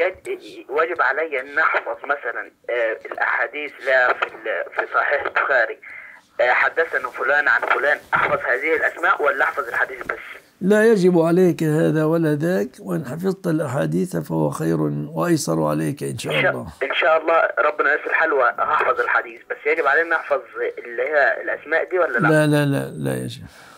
واجب علي ان احفظ مثلا الاحاديث لا في صحيح البخاري حدثنا فلان عن فلان، احفظ هذه الاسماء ولا احفظ الحديث بس؟ لا يجب عليك هذا ولا ذاك، وإن حفظت الأحاديث فهو خير وأيسر عليك إن شاء الله. ان شاء الله ربنا يسر الحال وهحفظ الحديث، بس يجب علينا نحفظ اللي هي الاسماء دي ولا لا؟ لا لا لا لا يجب.